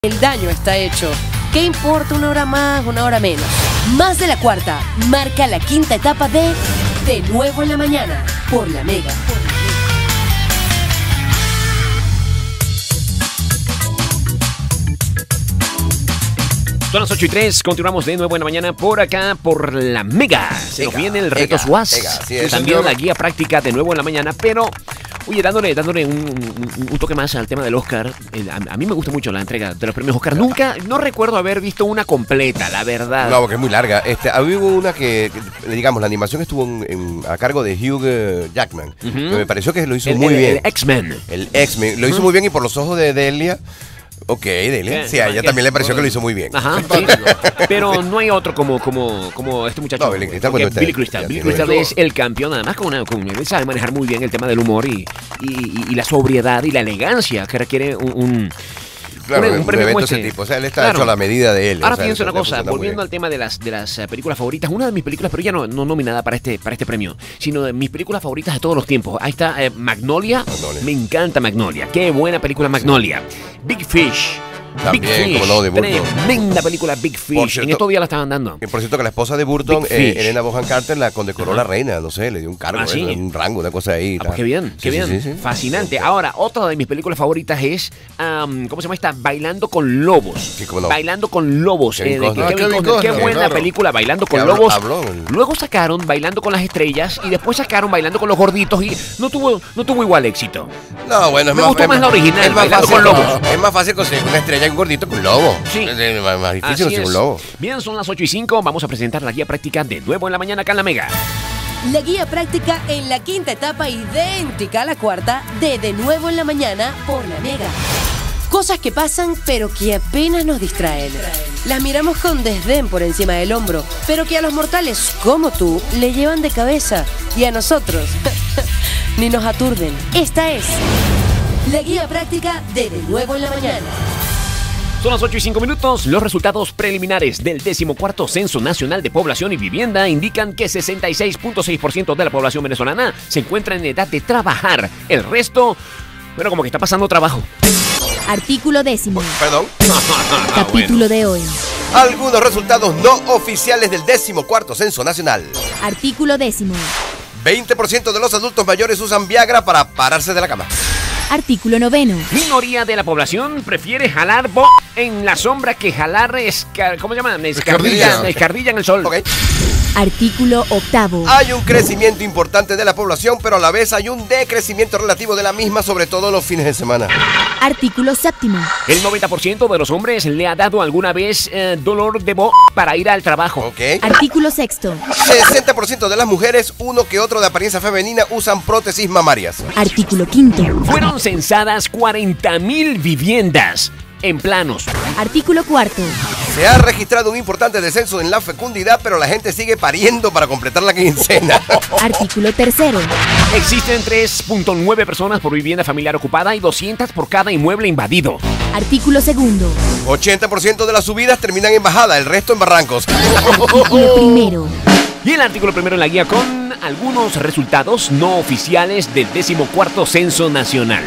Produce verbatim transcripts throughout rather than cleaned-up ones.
El daño está hecho. ¿Qué importa una hora más, una hora menos? Más de la cuarta marca la quinta etapa de De Nuevo en la Mañana por La Mega. Son las ocho y tres, continuamos de nuevo en la mañana por acá, por La Mega. Se nos viene el reto S W A S. También la guía práctica de nuevo en la mañana, pero, oye, dándole, dándole un, un, un toque más al tema del Oscar. A, a mí me gusta mucho la entrega de los premios Oscar. Nunca, no recuerdo haber visto una completa, la verdad. No, porque es muy larga. Este, había una que, que digamos, la animación estuvo en, en, a cargo de Hugh Jackman. Uh-huh. Que me pareció que lo hizo el, muy el, bien. El X-Men. El X-Men. Lo hizo uh-huh. muy bien y por los ojos de Delia. Ok, Delia. Sí, a ella también le pareció que lo hizo muy bien. Ajá, sí. Pero no hay otro como, como, como este muchacho. No, Billy Crystal. Bueno, Billy Crystal. Billy Crystal es el campeón, además, con una, con, él sabe manejar muy bien el tema del humor y, y, y la sobriedad y la elegancia que requiere un... un Claro, un, un, un evento de ese tipo. O sea, él está claro. hecho a la medida de él. Ahora o sea, pienso una cosa, volviendo al tema de las, de las películas favoritas, una de mis películas, pero ya no, no nominada para este, para este premio, sino de mis películas favoritas de todos los tiempos. Ahí está eh, Magnolia. Magnolia. Me encanta Magnolia. Qué buena película Magnolia. Big Fish. También, Big Fish, como no, de Burton. Tremenda película Big Fish. Cierto, en estos días la estaban dando. Por cierto, que la esposa de Burton, eh, Elena Bonham Carter, la condecoró la reina, no sé, le dio un cargo, ah, ¿sí? eh, un rango, una cosa ahí. Ah, pues qué bien, qué sí, bien. Sí, sí, sí. Fascinante. Ahora, otra de mis películas favoritas es, um, ¿cómo se llama esta? Bailando con Lobos. Sí, cómo no. Bailando con Lobos. Eh, de, ah, Kevin Costner. Qué buena claro. película, Bailando con habló, Lobos. Habló. Luego sacaron Bailando con las Estrellas y después sacaron Bailando con los Gorditos y no tuvo, no tuvo igual éxito. No, bueno, es Me más, gustó es más la original, es más Bailando fácil, con Lobos. Es más fácil conseguir una estrella y un gordito que un lobo. Sí. Es más, más difícil conseguir un lobo. Bien, son las ocho y cinco. Vamos a presentar la guía práctica de nuevo en la mañana acá en La Mega. La guía práctica en la quinta etapa, idéntica a la cuarta, de De Nuevo en la Mañana por La Mega. Cosas que pasan, pero que apenas nos distraen. Las miramos con desdén por encima del hombro, pero que a los mortales como tú le llevan de cabeza. Y a nosotros, ni nos aturden. Esta es la guía práctica de De Nuevo en la Mañana. Son las ocho y cinco minutos. Los resultados preliminares del decimocuarto Censo Nacional de Población y Vivienda indican que sesenta y seis punto seis por ciento de la población venezolana se encuentra en edad de trabajar. El resto, bueno, como que está pasando trabajo. Artículo décimo. Perdón. Capítulo bueno. de hoy. Algunos resultados no oficiales del decimocuarto Censo Nacional. Artículo décimo. veinte por ciento de los adultos mayores usan Viagra para pararse de la cama. Artículo noveno. Minoría de la población prefiere jalar bo en la sombra que jalar escar ¿cómo se llama? Escardilla, escardilla en el sol. Okay. Artículo octavo. Hay un crecimiento importante de la población, pero a la vez hay un decrecimiento relativo de la misma, sobre todo los fines de semana. Artículo séptimo. El noventa por ciento de los hombres le ha dado alguna vez eh, dolor de bo para ir al trabajo. Okay. Artículo sexto. sesenta por ciento de las mujeres, uno que otro de apariencia femenina, usan prótesis mamarias. Artículo quinto. Fueron censadas cuarenta mil viviendas en planos. Artículo cuarto. Se ha registrado un importante descenso en la fecundidad, pero la gente sigue pariendo para completar la quincena. Artículo tercero. Existen tres punto nueve personas por vivienda familiar ocupada y doscientas por cada inmueble invadido. Artículo segundo. ochenta por ciento de las subidas terminan en bajada, el resto en barrancos. Artículo primero. Y el artículo primero en la guía con algunos resultados no oficiales del decimocuarto Censo Nacional.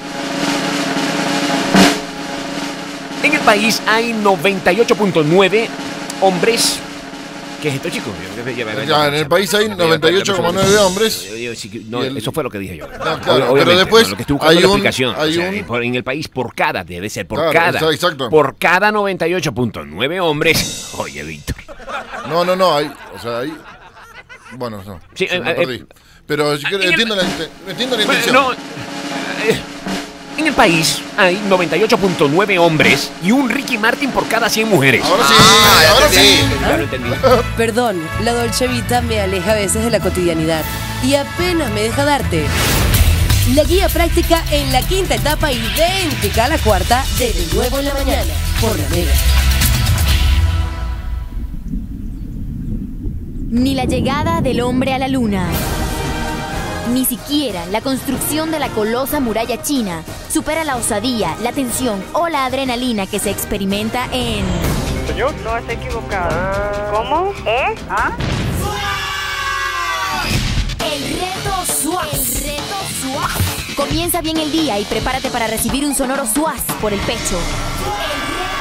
En el país hay noventa y ocho punto nueve hombres. ¿Qué es esto, chicos? Ya, en el país hay noventa y ocho coma nueve hombres. No, eso fue lo que dije yo. No, claro, pero después lo que estoy buscando hay la un, explicación. hay o sea, un... en el país por cada, debe ser por claro, cada. Exacto. Por cada noventa y ocho punto nueve hombres. Oye, Víctor. No, no, no, hay, o sea, hay... Bueno, no, sí, se eh, me perdí. Eh, pero yo quiero, entiendo, la, entiendo la intención. No, eh, en el país hay noventa y ocho punto nueve hombres y un Ricky Martin por cada cien mujeres. Ahora sí, ah, ahora sí. Ya lo entendí. Perdón, la Dolce Vita me aleja a veces de la cotidianidad y apenas me deja darte la guía práctica en la quinta etapa, idéntica a la cuarta, de De Nuevo en la Mañana por La Mega. Ni la llegada del hombre a la luna, ni siquiera la construcción de la colosa muralla china supera la osadía, la tensión o la adrenalina que se experimenta en... ¿Señor? No, está equivocado. ¿Cómo? ¿Eh? ¿Ah? El reto S W A S. El reto S W A S. Comienza bien el día y prepárate para recibir un sonoro S W A S por el pecho. El reto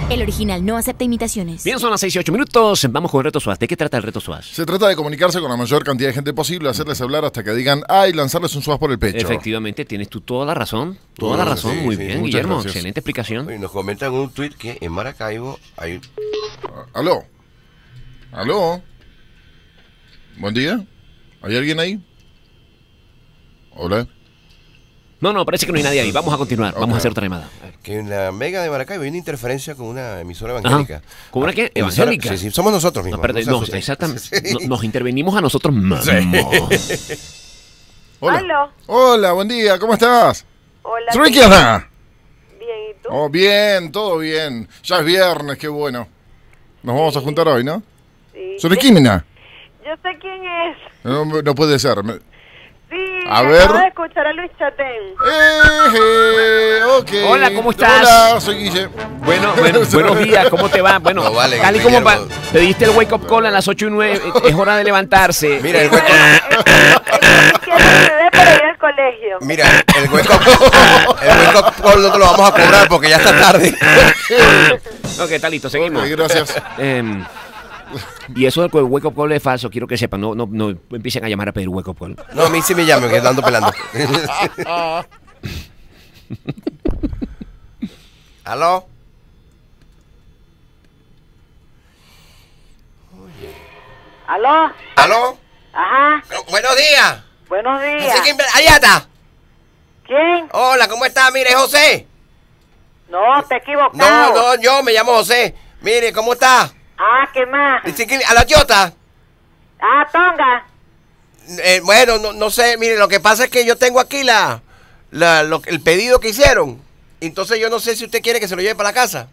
El original no acepta imitaciones. Bien, son las seis y ocho minutos. Vamos con el reto Suaz. ¿De qué trata el reto Suaz? Se trata de comunicarse con la mayor cantidad de gente posible, hacerles hablar hasta que digan ¡ay! Lanzarles un Suaz por el pecho. Efectivamente, tienes tú toda la razón. Toda la razón. Sí, Muy sí, bien, muchas Guillermo. gracias. Excelente explicación. Oye, nos comentan un tuit que en Maracaibo hay... ¿Aló? ¿Aló? ¿Buen día? ¿Hay alguien ahí? ¿Hola? No, no, parece que no hay nadie ahí. Vamos a continuar. Vamos Ok. a hacer otra llamada. que en la Mega de Maracaibo hay una interferencia con una emisora evangélica. Ajá. ¿Con una qué? Emisora- ¿Evangélica? Sí, sí, somos nosotros No, mismos. espérate, se no, asusten. exactamente. Sí. No- nos intervenimos a nosotros mismos. Hola. Aló. Hola, buen día, ¿cómo estás? Hola. ¿Soy ¿qué- quién anda? Bien, ¿y tú? Oh, bien, todo bien. Ya es viernes, qué bueno. Nos vamos a juntar hoy, ¿no? Sí. ¿Sobre quién, mina? Yo sé quién es. No, no puede ser. Me- Sí, A acabo ver. de escuchar a Luis Chatén. Eh, ok. Hola, ¿cómo estás? Hola, soy Guille. Bueno, bueno, buenos días, ¿cómo te va? Bueno, No vale, tal y como pa- Guillermo. pediste el wake up call a las ocho y nueve, es hora de levantarse. Mira, el hueco, Quiero que me dé para ir al colegio. mira, el hueco, el hueco call no te lo vamos a cobrar porque ya está tarde. Ok, está listo, seguimos. Ok, gracias. Em, y eso del wake up call es falso, quiero que sepan, no, no, no empiecen a llamar a pedir wake up call. No, a mí sí me llaman, que ando pelando. ¿Aló? ¿Aló? ¿Aló? Ajá. Buenos días. Buenos días. Así que, allá está. ¿Quién? Hola, ¿cómo está? Mire, José. No, te he equivocado. No, no, yo me llamo José. Mire, ¿cómo está? Ah, ¿qué más? Dice que- A la chota. Ah, Tonga. Eh, bueno, no, no sé, mire, lo que pasa es que yo tengo aquí la, la lo- el pedido que hicieron. Entonces yo no sé si usted quiere que se lo lleve para la casa.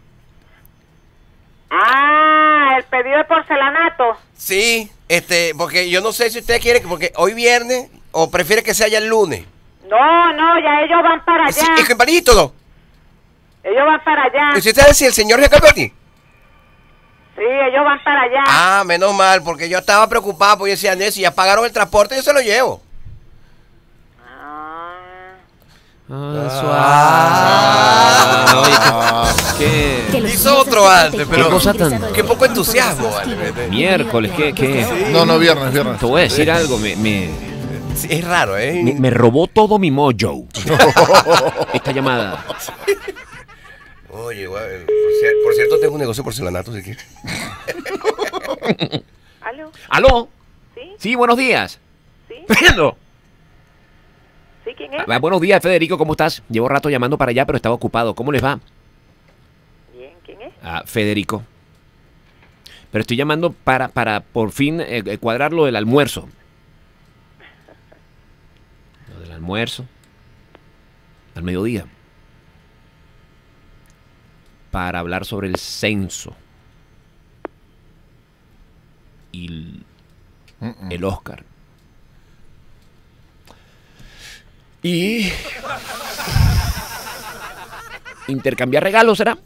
Ah, el pedido de porcelanato. Sí, este, porque yo no sé si usted quiere, que- porque hoy viernes o prefiere que sea ya el lunes. No, no, ya ellos van para allá. Sí, y que empanito, ¿no? Ellos van para allá. ¿Y si usted es el señor Giacometti? Sí, ellos van para allá. Ah, menos mal, porque yo estaba preocupado, porque yo decía, Nessie, ya pagaron el transporte, yo se lo llevo. Ah. Ah, suave. Oye, qué, Que los Hizo días otro hacen antes, falta pero y cosa tan- utilizado qué el poco tiempo entusiasmo, por vale, estilos. miércoles, qué, qué. No, no, viernes, viernes. Te voy a decir algo, me, me, Sí, es raro, ¿eh? me, me robó todo mi mojo. Esta llamada. Oye, güey, por, cier- por cierto, tengo un negocio de porcelanato, si quieres. ¿Aló? ¿Aló? ¿Sí? Sí, buenos días. ¿Sí? Fernando. ¿Sí? ¿Quién es? Ah, buenos días, Federico, ¿cómo estás? Llevo rato llamando para allá, pero estaba ocupado. ¿Cómo les va? Bien, ¿quién es? Ah, Federico. Pero estoy llamando para, para por fin eh, eh, cuadrar lo del almuerzo. Lo del almuerzo. Al mediodía. Para hablar sobre el censo. Y el, el Oscar. Y... intercambiar regalos, ¿será?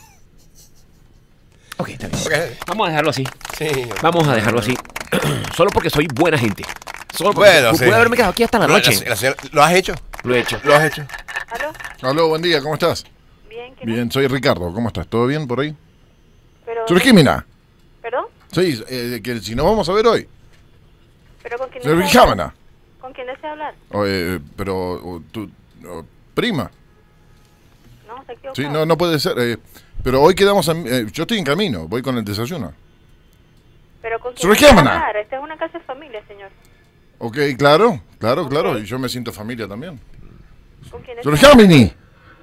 Ok, está bien. Ok. Vamos a dejarlo así. Sí. Vamos a dejarlo así. Solo porque soy buena gente. Solo porque Bueno, pude sí. haberme quedado aquí hasta la No, noche. la- la señora- ¿Lo has hecho? Lo he hecho. ¿Lo has hecho? ¿Aló? Aló, buen día, ¿cómo estás? Bien, ¿quién es? Bien, soy Ricardo, ¿cómo estás? ¿Todo bien por ahí? Pero, ¿Sobre quién, mina? ¿Perdón? Sí, eh, que si nos vamos a ver hoy. ¿Pero con quién ¿Sobre desea qué hablar? cámara? ¿Con quién desea hablar? O, eh, pero, o, tu o, prima. No, se equivocó. Sí, no, no puede ser. eh, pero hoy quedamos, en- eh, yo estoy en camino, voy con el desayuno. ¿Pero con quién ¿Sobre qué desea cámara? hablar? Esta es una casa de familia, señor. Ok, claro, claro, Ok. claro, y yo me siento familia también. ¿Con quién ¿Sobre desea qué, mini?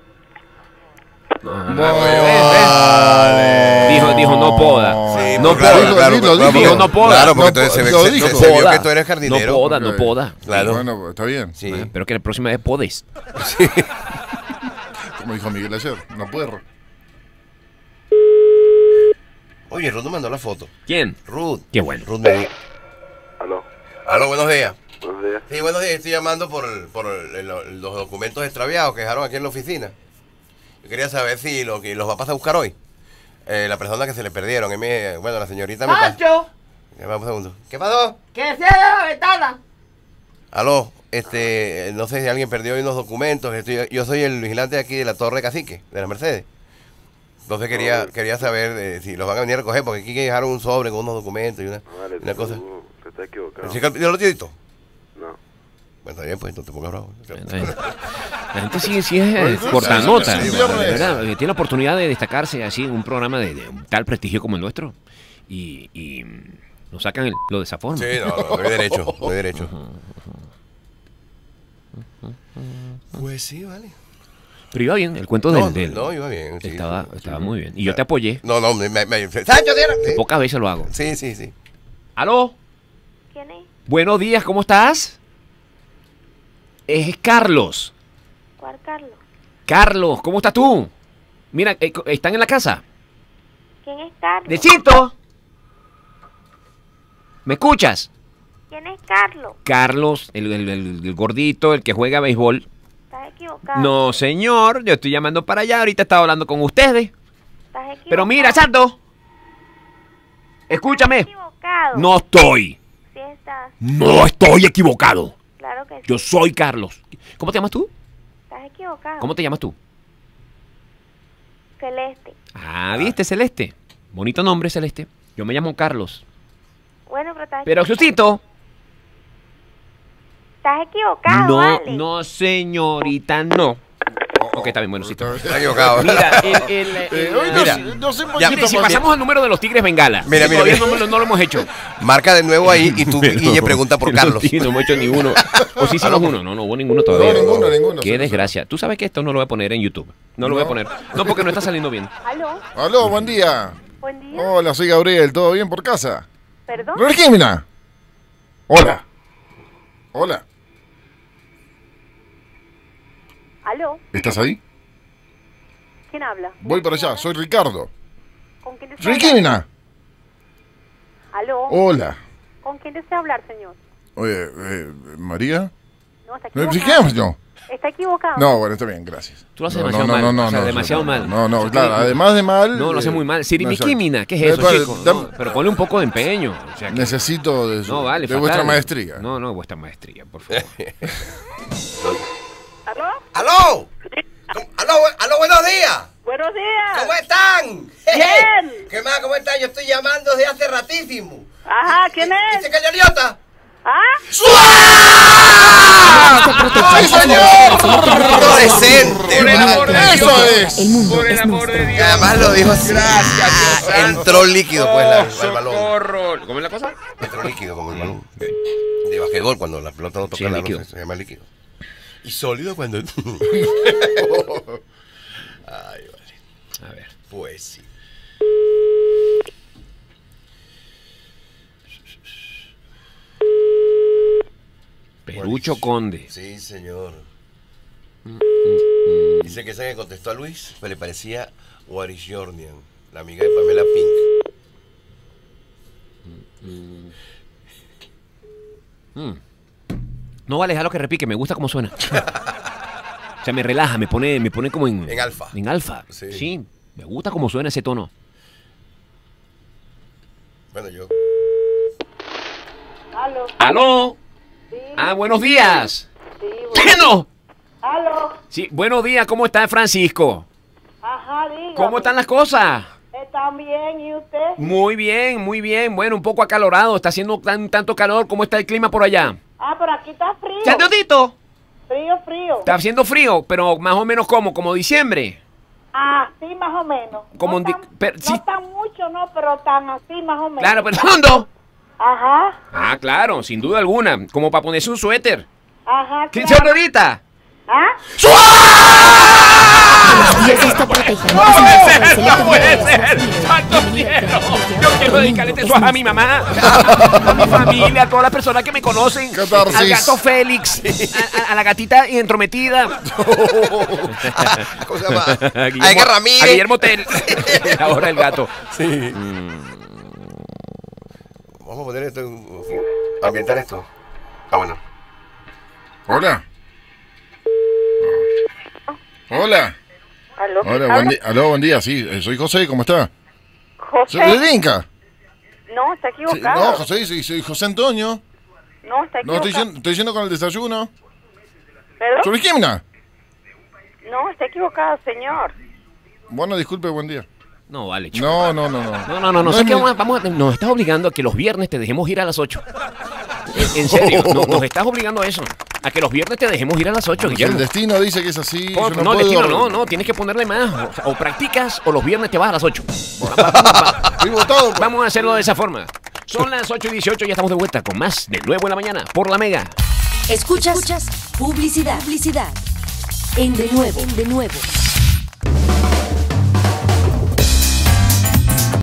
Dijo, dijo, no poda. Sí, no pues, claro, poda. claro, Dilo, claro, dilo. Dijo, no poda. Claro, porque No entonces se, ve- po- lo se- dijo. se- se vio Poda. que tú eres jardinero. No poda, no Ok. poda. Claro. Bueno, está bien. Sí. Ah, Espero que la próxima vez podes. Como dijo Miguel ayer, no puedo. Oye, Ruth nos mandó la foto. ¿Quién? Ruth. Qué bueno. Ruth me dijo. Aló, Aló, buenos días. buenos días. Sí, buenos días. Estoy llamando por, el- por el- el- los documentos extraviados que dejaron aquí en la oficina. Yo quería saber si lo, que los va a pasar a buscar hoy. Eh, la persona que se le perdieron. Y me- bueno, la señorita me pasó. ¡Pancho! Un segundo. ¿Qué pasó? ¡Que cierre la ventana! Aló, este, no sé si alguien perdió hoy unos documentos. Estoy- yo soy el vigilante de aquí de la Torre Cacique, de la Mercedes. Entonces quería quería saber eh, si los van a venir a recoger, porque aquí dejaron un sobre con unos documentos y una, Vale, una cosa. tú, te estás equivocado. ¿Sí, ¿yo lo tiene todo? No. Bueno, está bien, pues entonces te pongas bravo. La gente sí, sí es eh, cortanota, sí, de viernes. verdad, eh, tiene la oportunidad de destacarse así en un programa de, de un tal prestigio como el nuestro y, y mm, nos sacan el- lo de esa forma. Sí, no, no, no hay derecho, no hay derecho. Pues sí, vale. Pero iba bien, el cuento del... No, del- no, iba bien. sí, estaba sí, estaba sí. muy bien. Y yo te apoyé. No, no, me... me, me ¡Sancho, tierra! Que pocas veces lo hago. Sí, sí, sí. ¿Aló? ¿Quién es? Buenos días, ¿cómo estás? Es Carlos. ¿Cuál Carlos? Carlos, ¿cómo estás tú? Mira, eh, co- ¿están en la casa? ¿Quién es Carlos? ¡Necito! ¿Me escuchas? ¿Quién es Carlos? Carlos, el, el- el- el gordito, el que juega béisbol. Estás equivocado. No, señor, yo estoy llamando para allá. Ahorita estaba hablando con ustedes. Estás equivocado. Pero mira, Santo. Escúchame. Estás equivocado. No estoy. Sí estás. No estoy equivocado. Claro que sí. Yo soy Carlos. ¿Cómo te llamas tú? Estás equivocado. ¿Cómo te llamas tú? Celeste. Ah, viste, Celeste. Bonito nombre, Celeste. Yo me llamo Carlos. Bueno, pero estás Pero, Susito. Estás equivocado, No, vale. no, señorita, no. Ok, está bien, bueno, sí. está. Está equivocado. Mira, el, el, el- Eh, hoy Mira, nos, nos hemos ya, mire, visto si por- pasamos al número de los Tigres Bengala. Mira, que mira, todavía mira. No, lo- no lo hemos hecho. Marca de nuevo ahí y tú y le pregunta por Carlos. Sí, no hemos hecho ni uno. O sí hicimos uno. No, no hubo ninguno todavía. No, ninguno, ninguno. Qué desgracia. Tú sabes que esto no lo voy a poner en YouTube. No lo voy a No. poner. No, porque no está saliendo bien. ¿Aló? Aló, buen día. Buen día. Hola, soy Gabriel, ¿todo bien por casa? ¿Perdón? Regina. Hola. Hola. ¿Aló? ¿Estás ahí? ¿Quién habla? Voy para allá, soy Ricardo. ¿Con quién desea hablar? Regina. ¿Aló? Hola. ¿Con quién desea hablar, señor? Oye, eh, ¿María? No, está ¿Me equivocado. expliquemos? No. Está equivocado. No, bueno, está bien, gracias. Tú lo haces No, demasiado no, mal. no, no, o sea, no, demasiado no, mal. No, no, O sea, claro, que- además de mal... No, lo hace eh, muy mal. no, Sirimiquimina, ¿qué es Eh, eso, vale, chico? dame- No, pero ponle un poco de empeño. O sea, que- Necesito de, su- no, vale, de fatal. vuestra maestría. No, no, vuestra maestría, por favor. ¿Aló? ¡Aló! ¡Aló, aló, buenos días! Buenos días. ¿Cómo están? Bien. ¿Qué más? ¿Cómo están? Yo estoy llamando desde hace ratísimo. Ajá, ¿quién es? ¿Dice que yo idiota? ¿Ah? ¡Ay, señor! ¡No decente! Por el amor de vale. ¡Eso Dios. es! El mundo Por el es amor nuestro. de Y Dios. además lo dijo así. Gracias, Dios santo. Entró líquido, pues, la- Oh, el balón. socorro. ¿Cómo es la cosa? Entró líquido como el balón. De basquetbol, cuando la pelota no toca Sí, la líquido. se llama líquido. Y sólido cuando... Ay, vale. A ver. Pues sí. Perucho Conde. Sí, señor. Dice que esa que contestó a Luis, pues le parecía What is Jordan, la amiga de Pamela Pink. No vale, déjalo que repique, me gusta cómo suena. O sea, me relaja, me pone, me pone como en... En alfa. En alfa. Sí. Sí. Me gusta cómo suena ese tono. Bueno, yo... ¿Aló? ¡Aló! Sí, Ah, buenos días. sí, ¿Qué no? ¿Aló? Sí, buenos días, ¿cómo está Francisco? Ajá, dígame. ¿Cómo están las cosas? ¿Están bien? ¿Y usted? Muy bien, muy bien. Bueno, un poco acalorado, está haciendo tan, tanto calor. ¿Cómo está el clima por allá? Ah, pero aquí está frío. ¡Chandotito! Frío, frío. Está haciendo frío, pero más o menos como, como diciembre. Ah, sí, más o menos. Como no, un di- tan, pero no sí. tan mucho, no, pero tan así, más o menos. Claro, pero ¿dónde? Ajá, Ah, claro, sin duda alguna. Como para ponerse un suéter. ajá, ¿Qué claro. ahorita? ¿Ah? Dios está protegiendo. ¡No puede ser! ¡No puede ser! ¡Santo cielo! Yo quiero dedicarle este suaje a mi mamá, a mi familia, a todas las personas que me conocen. Catarsis. Al gato Félix, a, a- a la gatita entrometida. ¿Cómo se llama? A A Edgar Ramírez. A Guillermo Tell. Ahora el gato. Sí. Vamos a poner esto, en- ambientar esto. Ah, bueno. Hola. Hola. ¿Aló? Hola, buen día. Aló, buen día. Sí, eh, soy José, ¿cómo está? ¿José? ¿Soy de Inca? No, está Sí, equivocado. no, José, sí, soy José Antonio. No, está No, estoy equivocado. yendo, estoy yendo con el desayuno. ¿Perdón? ¿Sobre quién? No, está equivocado, señor. Bueno, disculpe, buen día. No, vale, chico. No, no, no, no. No, no, no, no. es ¿Sabes qué? mi- Vamos a- vamos a- nos estás obligando a que los viernes te dejemos ir a las ocho. En, en serio, no- nos estás obligando a eso. A que los viernes te dejemos ir a las ocho, Si el Guillermo. destino dice que es así, Por- yo no, no, el puedo... destino no, no, tienes que ponerle más. O, sea, o practicas o los viernes te vas a las ocho. Va- va- va- Estoy votado. pues. Vamos a hacerlo de esa forma. Son las ocho y dieciocho y ya estamos de vuelta con más de nuevo en la mañana por la Mega. Escuchas, Escuchas publicidad, publicidad. En de nuevo, en de nuevo.